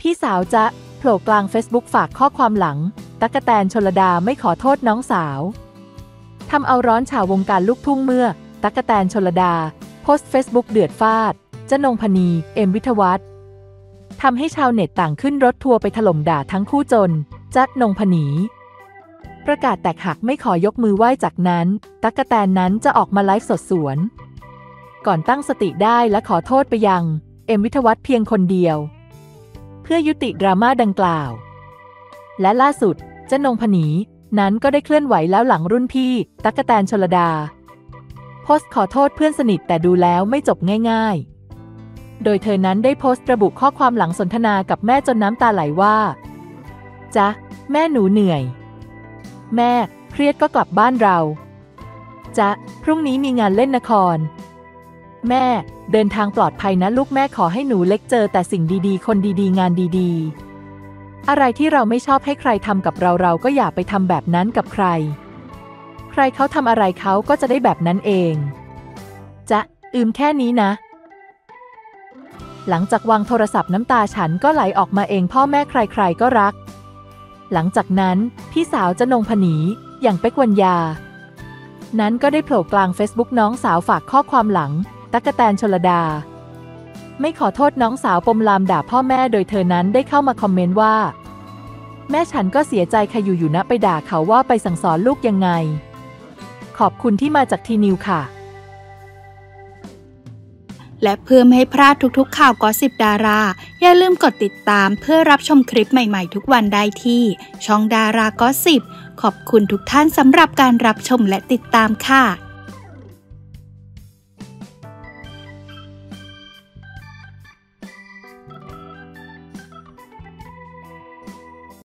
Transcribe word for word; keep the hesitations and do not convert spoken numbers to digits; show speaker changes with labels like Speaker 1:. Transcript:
Speaker 1: พี่สาวจ๊ะโผล่กลางเฟซบุ๊กฝากข้อความหลังตั๊กแตนชลดาไม่ขอโทษน้องสาวทำเอาร้อนฉาววงการลูกทุ่งเมื่อตั๊กแตนชลดาโพสต์เฟซบุ๊กเดือดฟาดจ๊ะนงพนีเอ็มวิทยวัฒน์ทำให้ชาวเน็ตต่างขึ้นรถทัวร์ไปถล่มด่าทั้งคู่จนจ๊ะนงพนีประกาศแตกหักไม่ขอยกมือไหว้จากนั้นตั๊กแตนนั้นจะออกมาไลฟ์สดสวนก่อนตั้งสติได้และขอโทษไปยังเอ็มวิทยวัฒน์เพียงคนเดียวเพื่อยุติดราม่าดังกล่าวและล่าสุดจ๊ะนงพนีนั้นก็ได้เคลื่อนไหวแล้วหลังรุ่นพี่ตั๊กแตนชลดาโพสต์ขอโทษเพื่อนสนิทแต่ดูแล้วไม่จบง่ายๆโดยเธอนั้นได้โพสต์ระบุข้อความหลังสนทนากับแม่จนน้ำตาไหลว่าจ๊ะแม่หนูเหนื่อยแม่เครียดก็กลับบ้านเราจ๊ะพรุ่งนี้มีงานเล่นละครแม่เดินทางปลอดภัยนะลูกแม่ขอให้หนูเล็กเจอแต่สิ่งดีๆคนดีๆงานดีๆอะไรที่เราไม่ชอบให้ใครทำกับเราเราก็อย่าไปทำแบบนั้นกับใครใครเขาทำอะไรเขาก็จะได้แบบนั้นเองจ๊ะอืมแค่นี้นะหลังจากวางโทรศัพท์น้ำตาฉันก็ไหลออกมาเองพ่อแม่ใครๆก็รักหลังจากนั้นพี่สาวจ๊ะนงพนีอย่างเป๊กวรรยานั้นก็ได้โผล่กลางเฟซบุ๊กน้องสาวฝากข้อความหลังตั๊กแตนชลดาไม่ขอโทษน้องสาวปมลามด่าพ่อแม่โดยเธอนั้นได้เข้ามาคอมเมนต์ว่าแม่ฉันก็เสียใจค่ะอยู่ๆนะไปด่าเขาว่าไปสั่งสอนลูกยังไงขอบคุณที่มาจากทีนิวค่ะ
Speaker 2: และเพื่อไม่ให้พลาดทุกๆข่าวกอสซิปดาราอย่าลืมกดติดตามเพื่อรับชมคลิปใหม่ๆทุกวันได้ที่ช่องดารากอสซิปขอบคุณทุกท่านสำหรับการรับชมและติดตามค่ะ